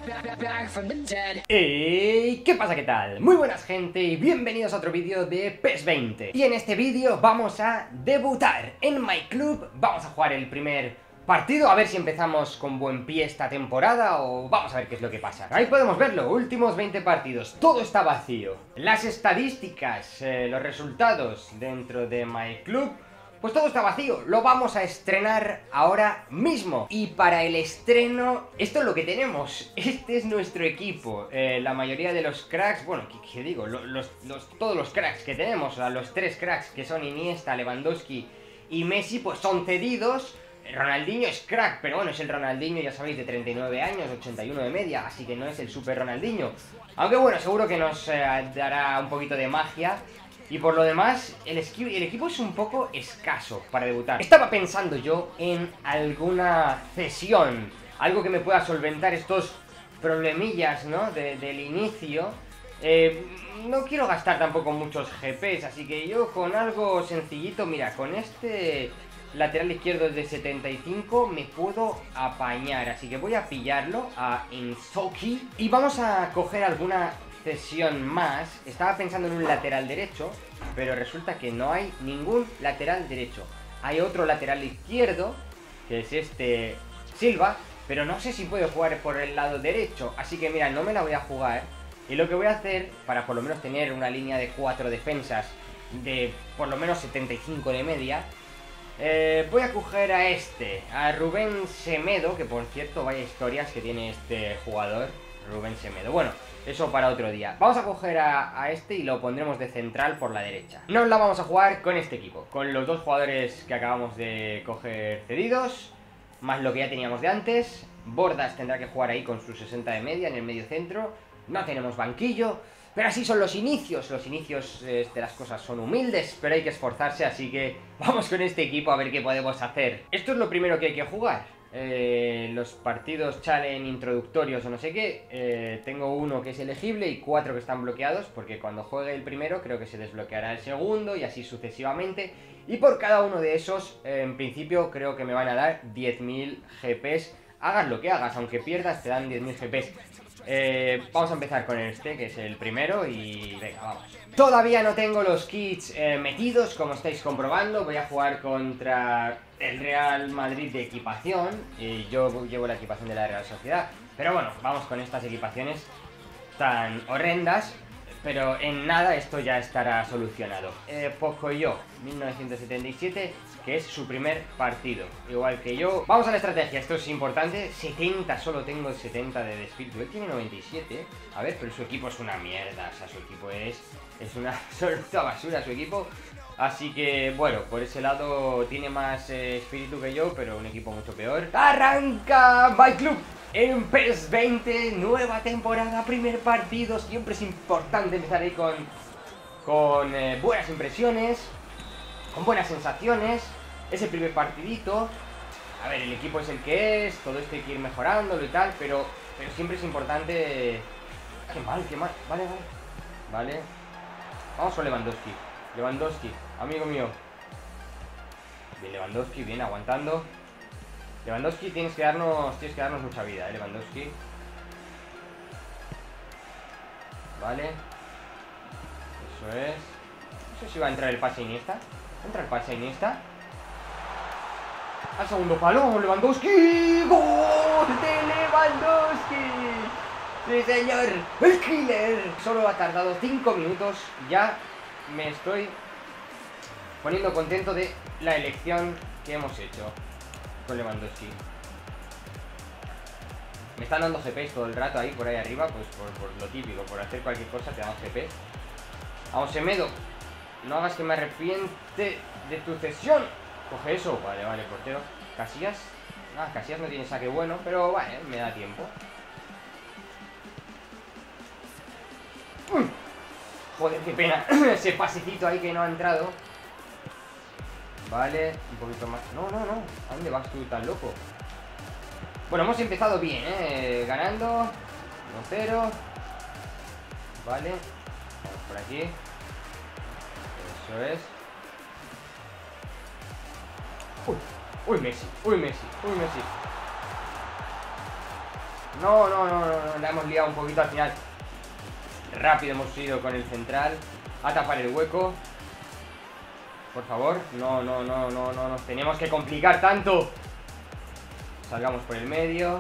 ¿Y qué pasa? ¿Qué tal? Muy buenas, gente, y bienvenidos a otro vídeo de PES 20. Y en este vídeo vamos a debutar en My Club. Vamos a jugar el primer partido, a ver si empezamos con buen pie esta temporada o vamos a ver qué es lo que pasa. Ahí podemos verlo, últimos 20 partidos, todo está vacío. Las estadísticas, los resultados dentro de My Club, pues todo está vacío, lo vamos a estrenar ahora mismo. Y para el estreno, esto es lo que tenemos. Este es nuestro equipo. La mayoría de los cracks, bueno, ¿qué digo? Todos los cracks que tenemos, o sea, los tres cracks que son Iniesta, Lewandowski y Messi, pues son cedidos. Ronaldinho es crack, pero bueno, es el Ronaldinho, ya sabéis, de 39 años, 81 de media, así que no es el super Ronaldinho. Aunque bueno, seguro que nos dará un poquito de magia. Y por lo demás, el equipo es un poco escaso para debutar. Estaba pensando yo en alguna cesión, algo que me pueda solventar estos problemillas, ¿no? Del inicio. No quiero gastar tampoco muchos GPs, así que yo con algo sencillito, mira, con este lateral izquierdo de 75 me puedo apañar. Así que voy a pillarlo a Insoki y vamos a coger alguna cesión más. Estaba pensando en un lateral derecho, pero resulta que no hay ningún lateral derecho. Hay otro lateral izquierdo, que es este Silva, pero no sé si puedo jugar por el lado derecho. Así que mira, no me la voy a jugar. Y lo que voy a hacer, para por lo menos tener una línea de 4 defensas de por lo menos 75 de media, voy a coger a Rubén Semedo, que por cierto, vaya historias que tiene este jugador, Rubén Semedo. Bueno, eso para otro día. Vamos a coger a este y lo pondremos de central por la derecha. Nos la vamos a jugar con este equipo, con los dos jugadores que acabamos de coger cedidos, más lo que ya teníamos de antes. Bordas tendrá que jugar ahí con sus 60 de media en el medio centro. No tenemos banquillo, pero así son los inicios. Los inicios de las cosas son humildes, pero hay que esforzarse, así que vamos con este equipo a ver qué podemos hacer. Esto es lo primero que hay que jugar. Los partidos challenge introductorios o no sé qué, tengo uno que es elegible y 4 que están bloqueados, porque cuando juegue el primero creo que se desbloqueará el segundo y así sucesivamente. Y por cada uno de esos, en principio creo que me van a dar 10.000 GPs. Hagas lo que hagas, aunque pierdas te dan 10.000 GPs. Vamos a empezar con este, que es el primero, y venga, vamos. Todavía no tengo los kits metidos, como estáis comprobando. Voy a jugar contra el Real Madrid de equipación, y yo llevo la equipación de la Real Sociedad. Pero bueno, vamos con estas equipaciones tan horrendas, pero en nada esto ya estará solucionado. Pocoyo, 1977, que es su primer partido, igual que yo. Vamos a la estrategia, esto es importante. 70, solo tengo 70 de espíritu. Él tiene 97. A ver, pero su equipo es una mierda. O sea, su equipo es una absoluta basura, su equipo. Así que, bueno, por ese lado tiene más espíritu que yo, pero un equipo mucho peor. ¡Arranca My Club! En PES 20, nueva temporada, primer partido. Siempre es importante empezar ahí con buenas impresiones, con buenas sensaciones. Es el primer partidito. A ver, el equipo es el que es, todo esto hay que ir mejorándolo y tal, pero siempre es importante. Qué mal, qué mal. Vale. Vamos con Lewandowski. Lewandowski, amigo mío. Bien, Lewandowski, bien, aguantando. Lewandowski, tienes que darnos mucha vida, Lewandowski. Vale. Eso es. No sé si va a entrar el pase Iniesta. ¿Entra el pase Iniesta? Al segundo palo, Lewandowski. ¡Gol de Lewandowski! ¡Sí, señor! ¡El killer! Solo ha tardado 5 minutos. Ya me estoy poniendo contento de la elección que hemos hecho con Lewandowski. Me están dando GPs todo el rato ahí, por ahí arriba, pues por lo típico, por hacer cualquier cosa te dan GPs. Vamos, Semedo. No hagas que me arrepiente de tu cesión. Coge eso. Vale, portero. Casillas. Casillas no tiene saque bueno, pero vale, me da tiempo. Joder, qué pena. Ese pasecito ahí que no ha entrado. Vale, un poquito más. No. ¿A dónde vas tú tan loco? Bueno, hemos empezado bien, ganando 1-0. Vale. Vamos por aquí. Eso es. Uy, Messi. No, la hemos liado un poquito al final. Rápido hemos ido con el central a tapar el hueco. Por favor, no nos tenemos que complicar tanto. Salgamos por el medio.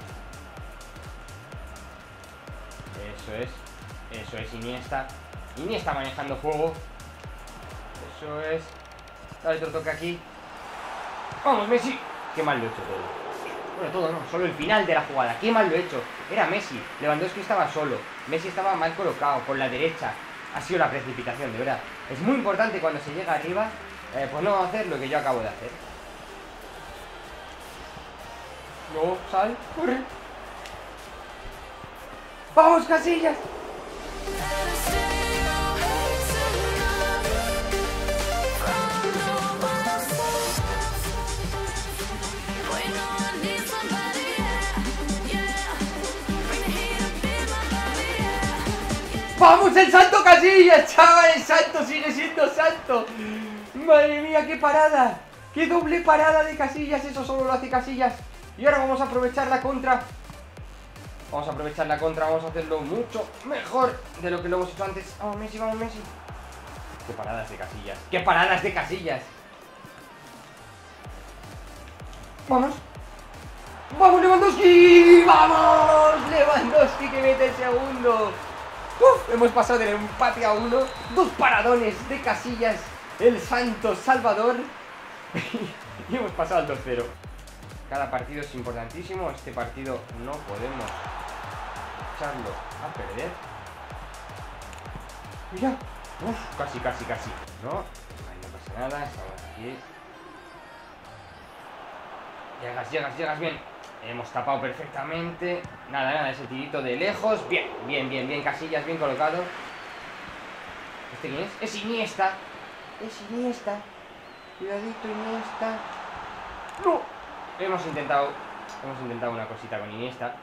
Eso es, Iniesta. Iniesta manejando juego. Eso es. Dale otro toque aquí. ¡Vamos, Messi! Qué mal lo he hecho todo. Bueno, todo no, solo el final de la jugada. Qué mal lo he hecho. Era Messi. Lewandowski estaba solo. Messi estaba mal colocado, por la derecha. Ha sido la precipitación, de verdad. Es muy importante cuando se llega arriba, pues no hacer lo que yo acabo de hacer. No, sal, corre. ¡Vamos, Casillas! ¡Vamos, el santo Casillas, chaval! ¡El santo sigue siendo santo! ¡Madre mía, qué parada! ¡Qué doble parada de Casillas! Eso solo lo hace Casillas. Y ahora vamos a aprovechar la contra. Vamos a aprovechar la contra, vamos a hacerlo mucho mejor de lo que lo hemos hecho antes. ¡Vamos, Messi, vamos, Messi! ¡Qué paradas de Casillas! ¡Qué paradas de Casillas! ¡Vamos! ¡Vamos, Lewandowski! ¡Vamos! ¡Lewandowski que mete el segundo! ¡Uf! Hemos pasado del empate a 1. Dos paradones de Casillas, el santo salvador. Y hemos pasado al 2-0. Cada partido es importantísimo. Este partido no podemos echarlo a perder. Mira. Uf, casi. No, ahí no pasa nada. Estamos aquí. Llegas bien. Hemos tapado perfectamente. Nada, ese tirito de lejos. Bien, Casillas, bien colocado. ¿Este quién es? Es Iniesta. Cuidadito, Iniesta. ¡No! Hemos intentado una cosita con Iniesta.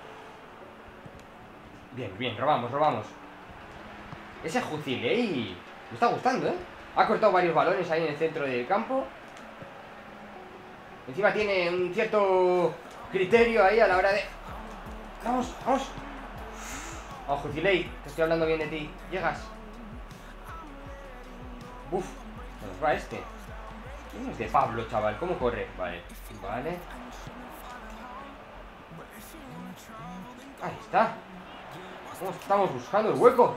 Bien, robamos. Ese Jusilei me está gustando, ¿eh? Ha cortado varios balones ahí en el centro del campo. Encima tiene un cierto criterio ahí a la hora de... Vamos. Oh, Jusilei, te estoy hablando bien de ti. Llegas. Uf, se nos va este. ¿Quién es de Pablo, chaval? ¿Cómo corre? Vale. Ahí está. ¿Cómo estamos buscando el hueco?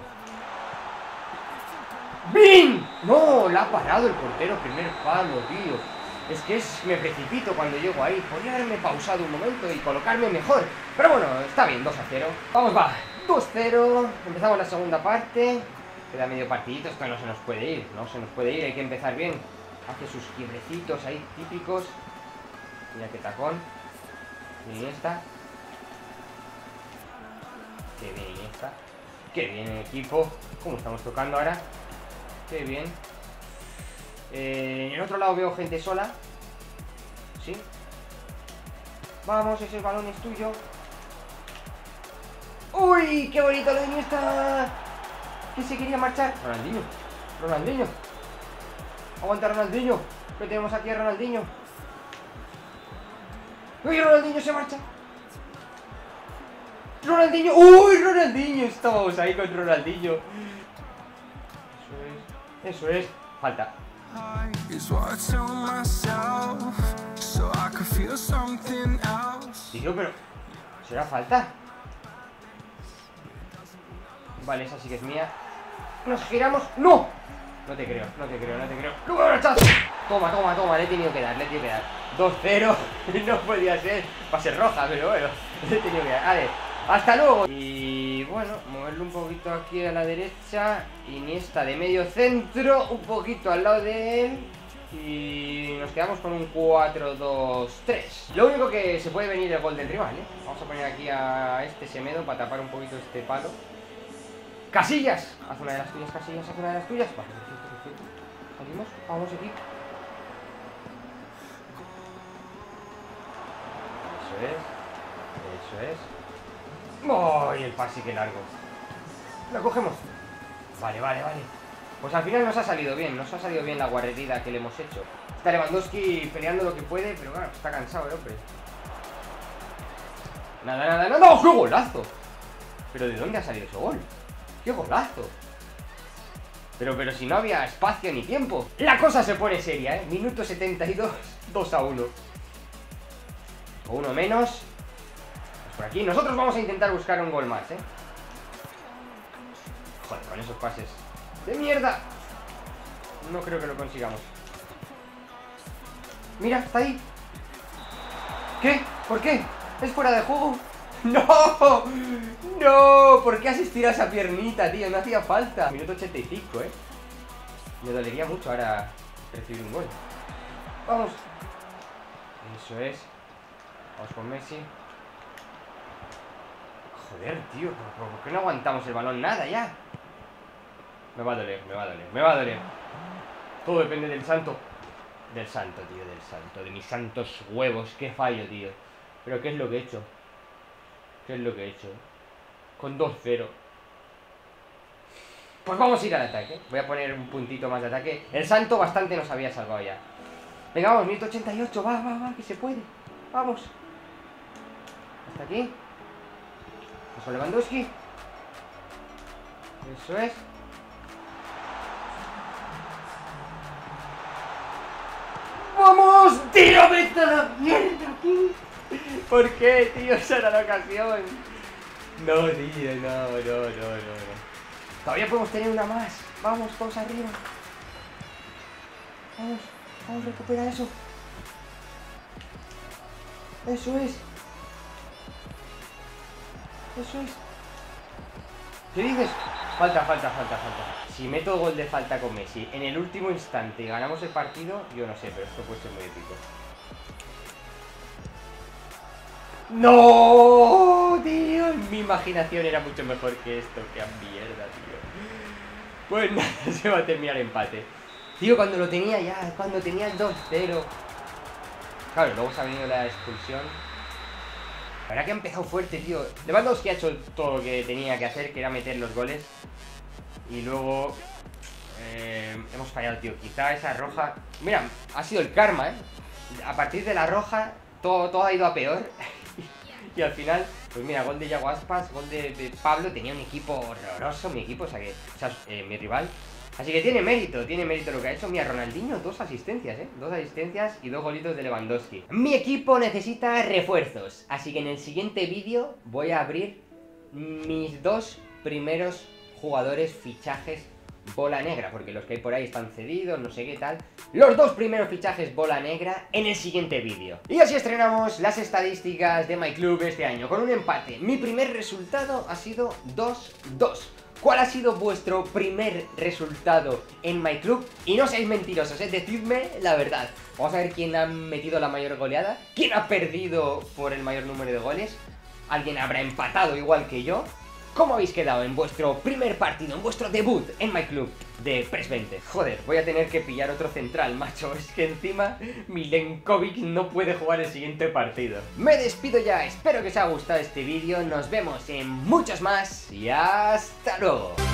¡Bin! No, la ha parado el portero, primer palo, tío. Es que me precipito cuando llego ahí. Podría haberme pausado un momento y colocarme mejor. Pero bueno, está bien, 2-0. Vamos, va, 2-0. Empezamos la segunda parte. Queda medio partidito, esto no se nos puede ir. Hay que empezar bien. Hace sus quiebrecitos ahí típicos. Mira qué tacón. Iniesta. Qué bien Iniesta. Qué bien el equipo. ¿Cómo estamos tocando ahora? Qué bien. En el otro lado veo gente sola. ¿Sí? Vamos, ese balón es tuyo. ¡Uy! ¡Qué bonito lo de Iniesta! Que se quería marchar. Ronaldinho. Aguanta, Ronaldinho. Que tenemos aquí a Ronaldinho. ¡Uy! Ronaldinho se marcha. Ronaldinho. ¡Uy! Ronaldinho. Estábamos ahí con Ronaldinho. Eso es. Falta. Tío, pero... ¿será falta? Vale, esa sí que es mía. Nos giramos. ¡No! No te creo. Toma, le he tenido que dar. 2-0. No podía ser. Va a ser roja, pero bueno. Le he tenido que dar. Vale, hasta luego. Y bueno, moverlo un poquito aquí a la derecha. Iniesta de medio centro. Un poquito al lado de él. Y nos quedamos con un 4-2-3. Lo único que se puede venir el gol del rival, ¿eh? Vamos a poner aquí a este Semedo para tapar un poquito este palo. ¡Casillas! Haz una de las tuyas, Casillas, haz una de las tuyas. Vale, perfecto. Salimos, vamos aquí. Eso es. ¡Oh! Y el pase, que largo. Lo cogemos. Vale. Pues al final nos ha salido bien la guarrería que le hemos hecho. Está Lewandowski peleando lo que puede, pero bueno, está cansado el hombre. Nada, nada, nada. ¡No! ¡Qué golazo! ¿Pero de dónde ha salido ese gol? ¡Qué golazo! Pero si no había espacio ni tiempo. La cosa se pone seria, ¿eh? Minuto 72, 2-1. O uno menos. Pues por aquí. Nosotros vamos a intentar buscar un gol más, ¿eh? Joder, con esos pases de mierda. No creo que lo consigamos. Mira, está ahí. ¿Qué? ¿Por qué? ¿Es fuera de juego? ¡No! ¡No! ¿Por qué has estirado esa piernita, tío? No hacía falta. Minuto 85, ¿eh? Me dolería mucho ahora recibir un gol. ¡Vamos! Eso es. Vamos con Messi. Joder, tío. ¿Por qué no aguantamos el balón? Nada, ya. Me va a doler, me va a doler, me va a doler. Todo depende del santo. Del santo, tío, del santo. De mis santos huevos. Qué fallo, tío. Pero ¿qué es lo que he hecho? ¿Qué es lo que he hecho? Con 2-0. Pues vamos a ir al ataque. Voy a poner un puntito más de ataque. El santo bastante nos había salvado ya. Venga, vamos, 188. Va, que se puede. Vamos. Hasta aquí. Vamos con Lewandowski. Eso es. ¡Vamos! ¡Tiro, vete a la mierda aquí! ¿Por qué, tío? Esa era la ocasión. No, tío, no. Todavía podemos tener una más. Vamos, todos arriba. Vamos, recupera eso. Eso es. ¿Qué dices? Falta. Si meto gol de falta con Messi en el último instante y ganamos el partido, yo no sé, pero esto puede ser muy épico. ¡No! Tío, mi imaginación era mucho mejor que esto. ¡Qué mierda, tío! Pues nada, se va a terminar empate. Tío, cuando lo tenía ya, cuando tenía el 2-0. Claro, luego se ha venido la expulsión. La verdad que ha empezado fuerte, tío. Lewandowski ha hecho todo lo que tenía que hacer, que era meter los goles. Y luego hemos fallado, tío. Quizá esa roja... Mira, ha sido el karma, ¿eh? A partir de la roja, todo ha ido a peor. Y al final, pues mira, gol de Yago Aspas, gol de Pablo. Tenía un equipo horroroso, mi equipo, mi rival. Así que tiene mérito lo que ha hecho. Mira, Ronaldinho, 2 asistencias, 2 asistencias y 2 golitos de Lewandowski. Mi equipo necesita refuerzos, así que en el siguiente vídeo voy a abrir mis 2 primeros jugadores fichajes bola negra, porque los que hay por ahí están cedidos, no sé qué tal. Los 2 primeros fichajes bola negra en el siguiente vídeo. Y así estrenamos las estadísticas de My Club este año, con un empate. Mi primer resultado ha sido 2-2. ¿Cuál ha sido vuestro primer resultado en My Club? Y no seáis mentirosos, decidme la verdad. Vamos a ver quién ha metido la mayor goleada, quién ha perdido por el mayor número de goles, alguien habrá empatado igual que yo. ¿Cómo habéis quedado en vuestro primer partido, en vuestro debut en My Club de PES 20? Joder, voy a tener que pillar otro central, macho. Es que encima Milenkovic no puede jugar el siguiente partido. Me despido ya, espero que os haya gustado este vídeo. Nos vemos en muchos más y hasta luego.